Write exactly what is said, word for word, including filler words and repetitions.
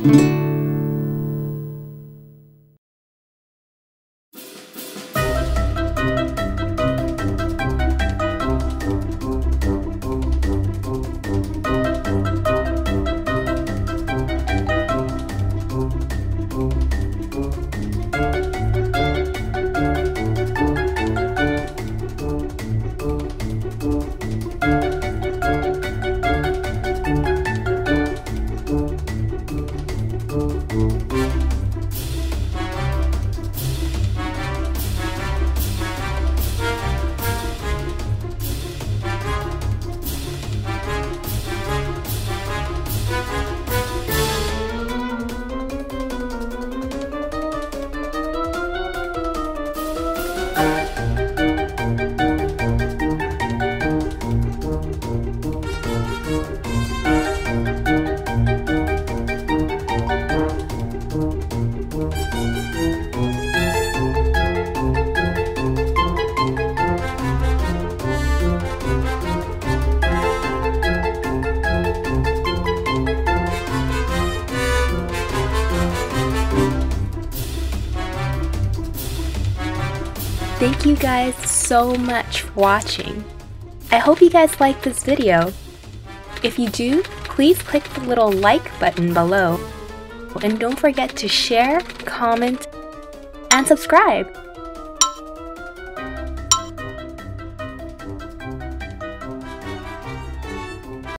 Thank you guys so much for watching. I hope you guys liked this video. If you do, please click the little like button below. And don't forget to share, comment, and subscribe.